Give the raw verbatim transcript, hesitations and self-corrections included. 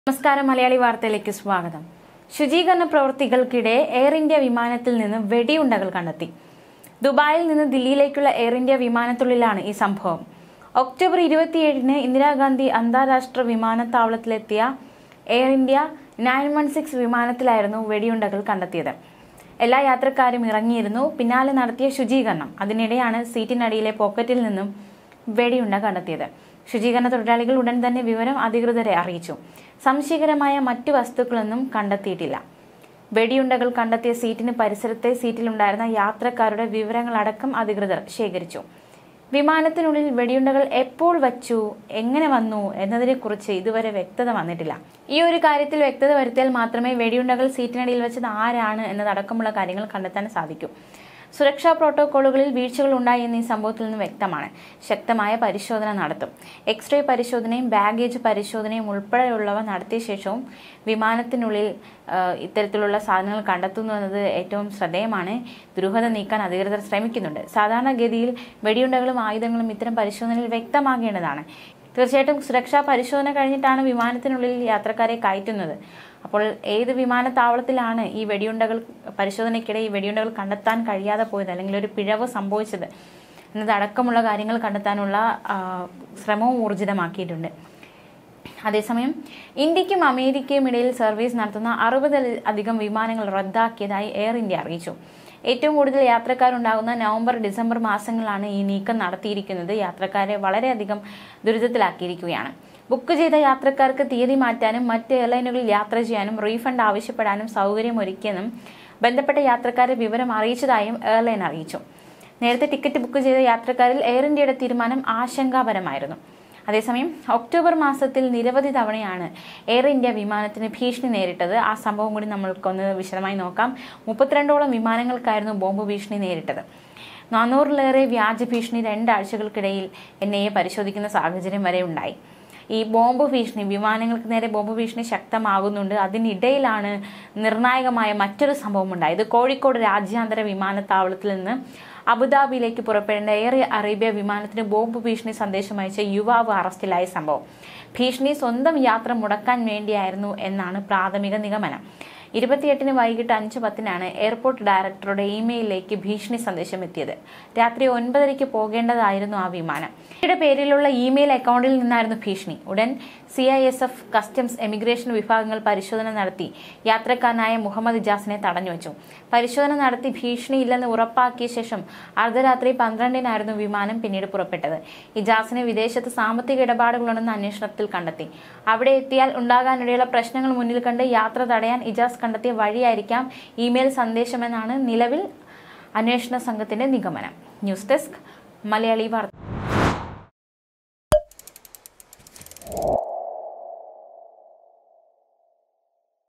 നമസ്കാരം മലയാളി വാർത്തയിലേക്ക് സ്വാഗതം. ശുചീകരണ പ്രവൃത്തികൾക്കിടെ എയർ ഇന്ത്യ വിമാനത്തിൽ നിന്ന് വെടിയുണ്ടകൾ കണ്ടെത്തി. ദുബായിൽ നിന്ന് ദില്ലിയിലേക്കുള്ള എയർ ഇന്ത്യ വിമാനത്തുള്ളിലാണ് ഈ സംഭവം. ഒക്ടോബർ ഇരുപത്തിയേഴിന് ഇന്ദിരാഗാന്ധി അന്താരാഷ്ട്ര വിമാനത്താവളത്തിലെത്തിയ Air India nine one six വിമാനത്തിലായിരുന്നു വെടിയുണ്ടകൾ കണ്ടെത്തിയത്. എല്ലാ യാത്രക്കാരും ഇറങ്ങിയിരുന്നു. പിന്നാലെ നടത്തിയ ശുചീകരണം. അതിനിടെയാണ് സീറ്റിനടിയിലെ പോക്കറ്റിൽ നിന്നും വെടിയുണ്ട കണ്ടെത്തിയത്. ശുചീകരണ തൊഴിലാളികൾ ഉടൻ തന്നെ വിവരം അധികൃതരെ അറിയിച്ചു. സംശയകരമായ മറ്റു വസ്തുക്കളൊന്നും കണ്ടെത്തിയിട്ടില്ല. വെടിയുണ്ടകൾ കണ്ടെത്തിയ സീറ്റിന് പരിസരത്തെ സീറ്റിലുണ്ടായിരുന്ന യാത്രക്കാരുടെ വിവരങ്ങളടക്കം അധികൃതർ ശേഖരിച്ചു. വിമാനത്തിനുള്ളിൽ വെടിയുണ്ടകൾ എപ്പോൾ വച്ചു, എങ്ങനെ വന്നു എന്നതിനെക്കുറിച്ച് ഇതുവരെ വ്യക്തത വന്നിട്ടില്ല. ഈ ഒരു കാര്യത്തിൽ വ്യക്തത വരുത്തിയാൽ മാത്രമേ വെടിയുണ്ടകൾ സീറ്റിനടിയിൽ വെച്ചത് ആരാണ് എന്നതടക്കമുള്ള കാര്യങ്ങൾ കണ്ടെത്താൻ സാധിക്കൂ. സുരക്ഷാ പ്രോട്ടോകോളുകളിൽ വീഴ്ചകൾ ഉണ്ടായി എന്ന ഈ സംഭവത്തിൽ നിന്ന് വ്യക്തമാണ്. ശക്തമായ പരിശോധന നടത്തും. എക്സ്റേ പരിശോധനയും ബാഗേജ് പരിശോധനയും ഉൾപ്പെടെയുള്ളവ നടത്തിയ ശേഷവും വിമാനത്തിനുള്ളിൽ ഇത്തരത്തിലുള്ള സാധനങ്ങൾ കണ്ടെത്തുന്നു എന്നത് ഏറ്റവും ശ്രദ്ധേയമാണ്. ദുരൂഹത നീക്കാൻ അധികൃതർ ശ്രമിക്കുന്നുണ്ട്. സാധാരണഗതിയിൽ വെടിയുണ്ടകളും ആയുധങ്ങളും ഇത്തരം പരിശോധനയിൽ വ്യക്തമാകേണ്ടതാണ്. തീർച്ചയായിട്ടും സുരക്ഷാ പരിശോധന കഴിഞ്ഞിട്ടാണ് വിമാനത്തിനുള്ളിൽ യാത്രക്കാരെ കയറ്റുന്നത്. അപ്പോൾ ഏത് വിമാനത്താവളത്തിലാണ് ഈ വെടിയുണ്ടകൾ പരിശോധനയ്ക്കിടെ ഈ വെടിയുണ്ടകൾ കണ്ടെത്താൻ കഴിയാതെ പോയത്, അല്ലെങ്കിൽ ഒരു പിഴവ് സംഭവിച്ചത് എന്നതടക്കമുള്ള കാര്യങ്ങൾ കണ്ടെത്താനുള്ള ശ്രമവും ഊർജിതമാക്കിയിട്ടുണ്ട്. അതേസമയം ഇന്ത്യക്കും അമേരിക്കയും ഇടയിൽ സർവീസ് നടത്തുന്ന അറുപതിൽ അധികം വിമാനങ്ങൾ റദ്ദാക്കിയതായി എയർ ഇന്ത്യ അറിയിച്ചു. ഏറ്റവും കൂടുതൽ യാത്രക്കാരുണ്ടാകുന്ന നവംബർ ഡിസംബർ മാസങ്ങളിലാണ് ഈ നീക്കം നടത്തിയിരിക്കുന്നത്. യാത്രക്കാരെ വളരെയധികം ദുരിതത്തിലാക്കിയിരിക്കുകയാണ്. ബുക്ക് ചെയ്ത യാത്രക്കാർക്ക് തീയതി മാറ്റാനും മറ്റ് എയർലൈനുകളിൽ യാത്ര ചെയ്യാനും റീഫണ്ട് ആവശ്യപ്പെടാനും സൗകര്യമൊരുക്കിയെന്നും ബന്ധപ്പെട്ട യാത്രക്കാരെ വിവരം അറിയിച്ചതായും എയർലൈൻ അറിയിച്ചു. നേരത്തെ ടിക്കറ്റ് ബുക്ക് ചെയ്ത യാത്രക്കാരിൽ എയർ ഇന്ത്യയുടെ തീരുമാനം ആശങ്കാപരമായിരുന്നു. അതേസമയം ഒക്ടോബർ മാസത്തിൽ നിരവധി തവണയാണ് എയർ ഇന്ത്യ വിമാനത്തിന് ഭീഷണി നേരിട്ടത്. ആ സംഭവം കൂടി നമ്മൾക്കൊന്ന് വിശദമായി നോക്കാം. മുപ്പത്തിരണ്ടോളം വിമാനങ്ങൾക്കായിരുന്നു ബോംബ് ഭീഷണി നേരിട്ടത്. നാനൂറിലേറെ വ്യാജ ഭീഷണി രണ്ടാഴ്ചകൾക്കിടയിൽ എൻ ഐ എ പരിശോധിക്കുന്ന സാഹചര്യം വരെ ഉണ്ടായി. ഈ ബോംബ് ഭീഷണി, വിമാനങ്ങൾക്ക് നേരെ ബോംബ് ഭീഷണി ശക്തമാകുന്നുണ്ട്. അതിനിടയിലാണ് നിർണായകമായ മറ്റൊരു സംഭവം ഉണ്ടായത്. കോഴിക്കോട് രാജ്യാന്തര വിമാനത്താവളത്തിൽ നിന്ന് അബുദാബിയിലേക്ക് പുറപ്പെടേണ്ട എയർ അറേബ്യ വിമാനത്തിന് ബോംബ് ഭീഷണി സന്ദേശം അയച്ച യുവാവ് അറസ്റ്റിലായ സംഭവം. ഭീഷണി സ്വന്തം യാത്ര മുടക്കാൻ വേണ്ടിയായിരുന്നു എന്നാണ് പ്രാഥമിക നിഗമനം. ഇരുപത്തിയെട്ടിന് വൈകിട്ട് അഞ്ച് പത്തിനാണ് എയർപോർട്ട് ഡയറക്ടറുടെ ഇമെയിലിലേക്ക് ഭീഷണി സന്ദേശം എത്തിയത്. രാത്രി ഒൻപതരയ്ക്ക് പോകേണ്ടതായിരുന്നു ആ വിമാനം. യുടെ പേരിലുള്ള ഇമെയിൽ അക്കൗണ്ടിൽ നിന്നായിരുന്നു ഭീഷണി. ഉടൻ C I S F, customs, emigration വിഭാഗങ്ങൾ പരിശോധന നടത്തി യാത്രക്കാരനായ മുഹമ്മദ് ഇജാസിനെ തടഞ്ഞുവച്ചു. പരിശോധന നടത്തി ഭീഷണിയില്ലെന്ന് ഉറപ്പാക്കിയ ശേഷം അർദ്ധരാത്രി പന്ത്രണ്ടിനായിരുന്നു വിമാനം പിന്നീട് പുറപ്പെട്ടത്. ഇജാസിന് വിദേശത്ത് സാമ്പത്തിക ഇടപാടുകളുണ്ടെന്ന് അന്വേഷണത്തിൽ കണ്ടെത്തി. അവിടെ എത്തിയാൽ ഉണ്ടാകാനിടയുള്ള പ്രശ്നങ്ങൾ മുന്നിൽ കണ്ട് യാത്ര തടയാൻ ഇജാസ് കണ്ടെത്തിയ വഴിയായിരിക്കാം ഇമെയിൽ സന്ദേശമെന്നാണ് നിലവിൽ അന്വേഷണ സംഘത്തിന്റെ നിഗമനം. ന്യൂസ് ഡെസ്ക് മലയാളി വാർത്ത.